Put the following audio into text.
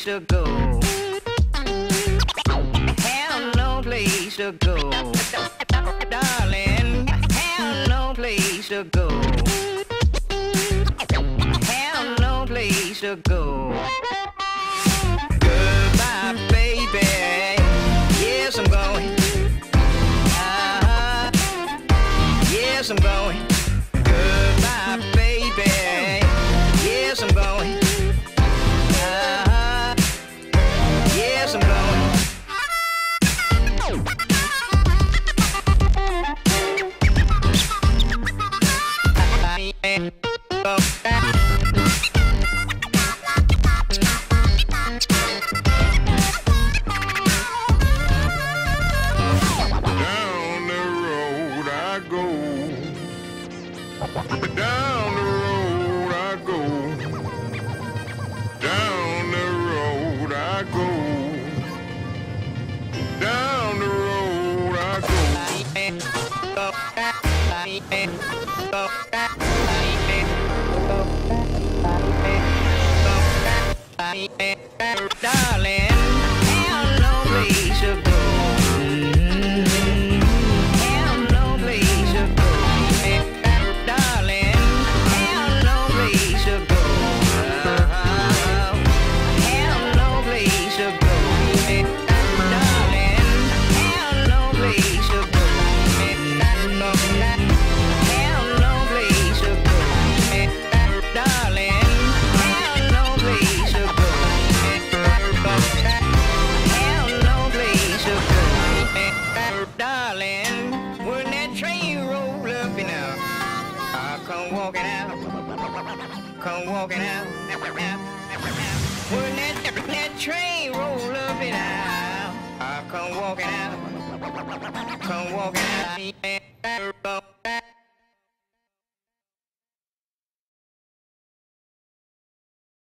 to go. Have no place to go. Darling, have no place to go. Have no place to go. Goodbye, baby. Yes, I'm going. Yes, I'm going. Goodbye, baby. Yes, I'm going. Yes, I'm going. Down the road I go. Down the road I go. Down the road I go. Darling, have no place to go. Have no place to go. Darling, have no place to go. Have no place to go. Darling, have no place to go. Have no place to go. Darling, have no place to go. Have no place to go. Darling, when that train roll up and out, I come walking out. Come walking out. When that train roll up and out, I come walking out. Come walking out.